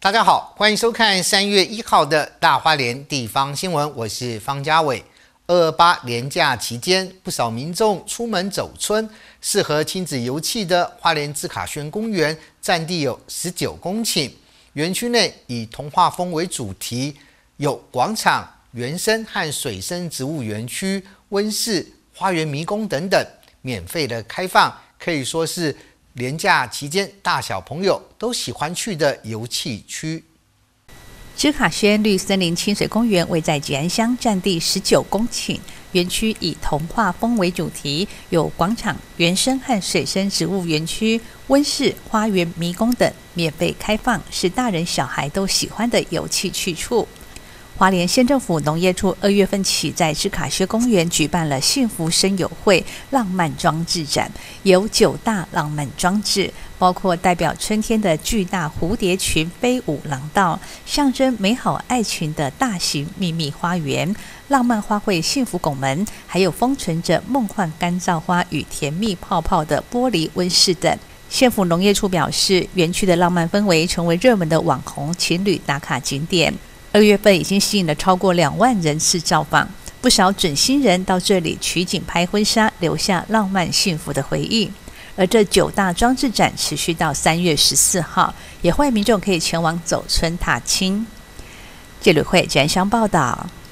大家好，欢迎收看3月1号的大花莲地方新闻，我是方家伟。228连假期间，不少民众出门走春，适合亲子游憩的花莲志卡轩公园占地有19公顷，园区内以童话风为主题，有广场、园生和水生植物园区、温室、花园迷宫等等，免费的开放，可以说是连假期间大小朋友都喜欢去的游憩区。 芝卡轩绿森林清水公园位在吉安乡，占地19公顷，园区以童话风为主题，有广场、园生和水生植物园区、温室、花园迷宫等，免费开放，是大人小孩都喜欢的游憩去处。花莲县政府农业处2月份起在芝卡轩公园举办了幸福生友会浪漫装置展，有9大浪漫装置，包括代表春天的巨大蝴蝶群飞舞廊道，象征美好爱情的大型秘密花园，浪漫花卉幸福拱门，还有封存着梦幻干燥花与甜蜜泡泡的玻璃温室等。县府农业处表示，园区的浪漫氛围成为热门的网红情侣打卡景点。2月份已经吸引了超过2万人次造访，不少准新人到这里取景拍婚纱，留下浪漫幸福的回忆。而这9大装置展持续到3月14号，也欢迎民众可以前往走春踏青。记者会吉安乡报道。